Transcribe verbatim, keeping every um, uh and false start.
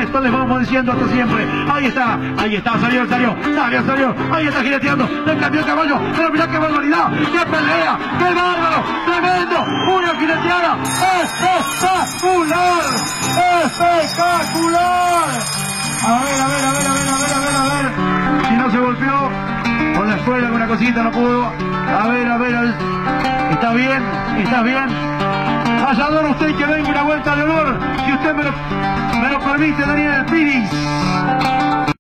esto les vamos diciendo hasta siempre. Ahí está, ahí está, salió, salió, salió, salió. Ahí está jineteando, le cambió el caballo. Pero mirá qué barbaridad, qué pelea, qué bárbaro, tremendo. Una jineteada espectacular, espectacular. A ver, a ver, a ver, a ver, a ver, a ver, a ver. Si no se golpeó con la escuela, con una cosita, no pudo. A ver, a ver, a ver. ¿Está bien? ¿Estás bien? Vallador, usted que venga una vuelta de honor, si usted me lo, me lo permite, Daniel Piris.